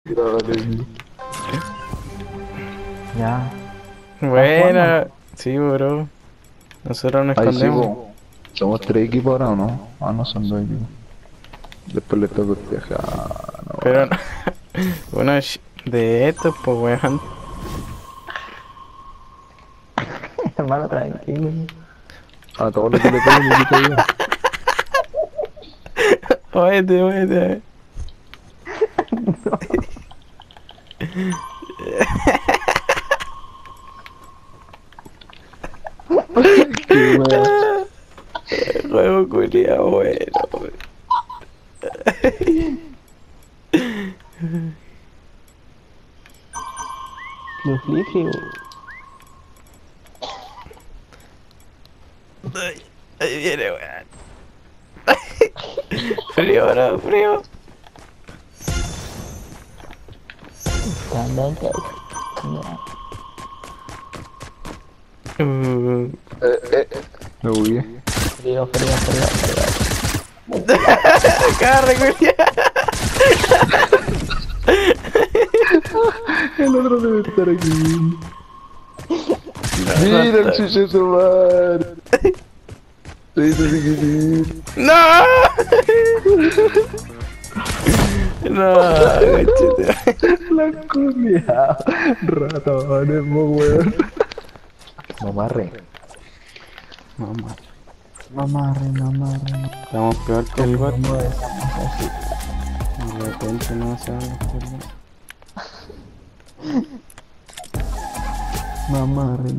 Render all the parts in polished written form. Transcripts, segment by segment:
Ya. Buena. Sí, bro. Nosotros nos Ahí sí, escondemos. po. Somos 3 equipos ahora, ¿o no? Ah, no, son 2 equipos. Después le toca a usted. Ah, no, Pero weón. uno de estos, pues weón. Hermano, tranquilo. A todo lo que le peguen le quita vida. Muévete, muévete. Qué wea. Juego culiao bueno, weón. Los flifis, Ahí viene, weón. Frío, bro, frío. también que. Ya. Me bugué. Frío, frío, frío, frío. Carre, culiao. El otro debe estar aquí. Mira el chucho de su madre. Se hizo sin querer. ¡No! No, cachete. La culia. Ratones, mo weón. Mamarre. Mamarre. Estamos peor que el bot. ¿Cómo estamos así? De repente no se van a esconder. Mamarre.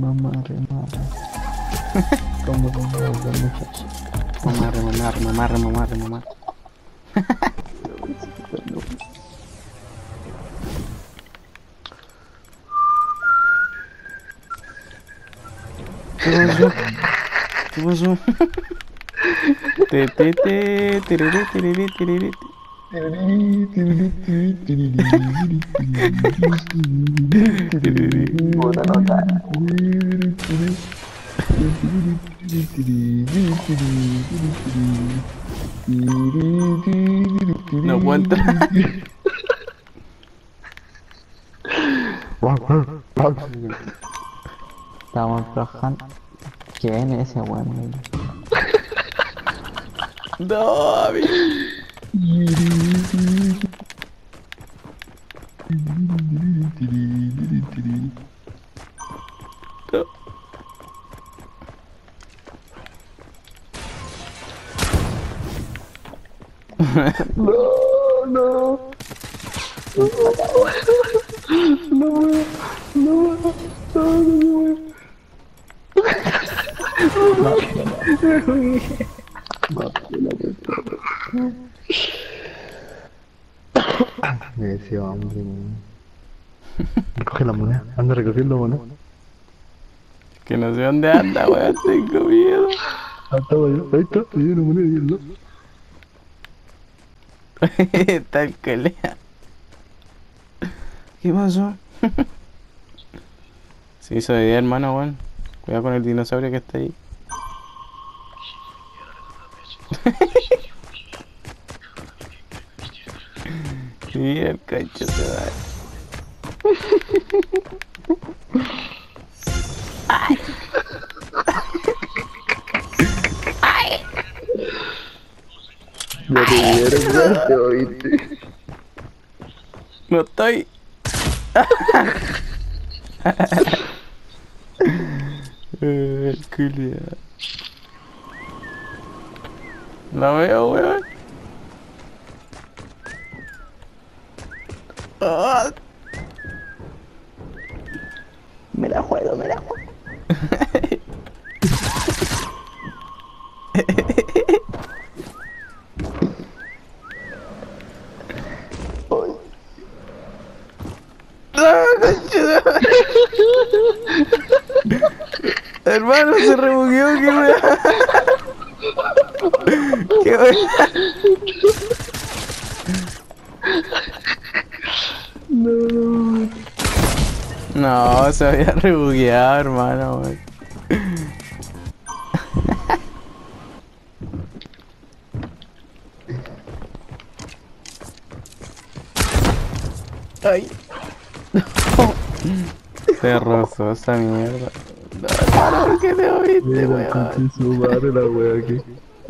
¿Cómo muchachos? Mamarre. ¿Qué pasó? Tiriri. Puta nota. No aguanta. Estamos trabajando. ¿Quién es ese weón? No, amigo. No. No. Me decía hambre, recoge la moneda, anda a recoger la moneda. Que no sé dónde anda, weón. Tengo miedo. Ahí está, me dio una moneda y el no. Está el colea. ¿Qué pasó? Se hizo de día, hermano, weón. Cuidado con el dinosaurio que está ahí. Mira el cacho se va. Ya te vieron, ya te oíste. No estoy. El culiao. La veo, weón. Ah. Me la juego. No, concha. Hermano, se rebugueó, qué weá. Qué weá. No. No, se había rebugueado, hermano, weón. Ay. Se rozó esa mierda. No, ¿por qué te moviste, Mira, weón? pinche su madre la wea aquí.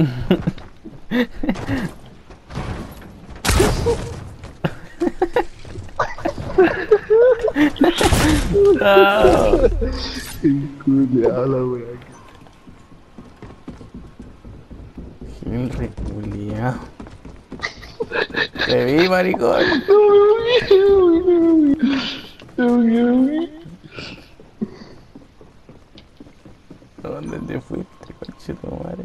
No. Culeado la wea aquí. Henry, culiao. Te vi, maricón. ¿Dónde te fuiste, conchetumare?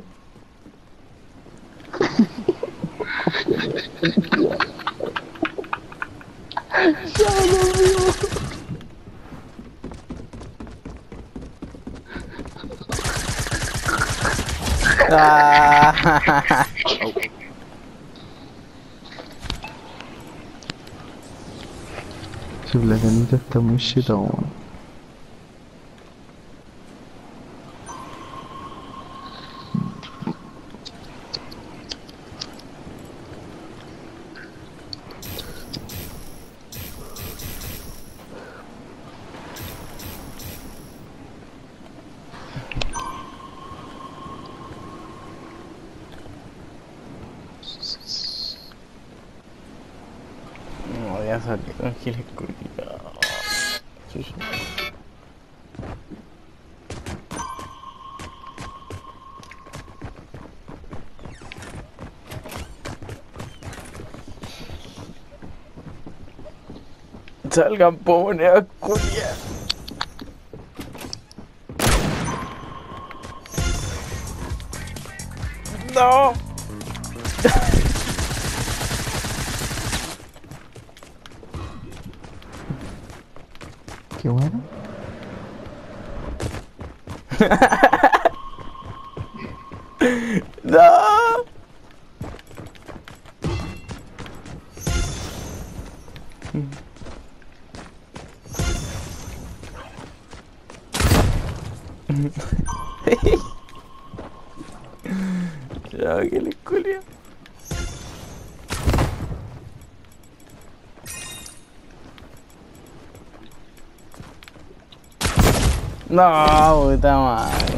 Ah. Su placanita está muy cheta, weón. No voy a salir con giles culiao. Chucha. Salgan pones culia. No. Qué bueno. No. Ya, que le culia. No, puta madre.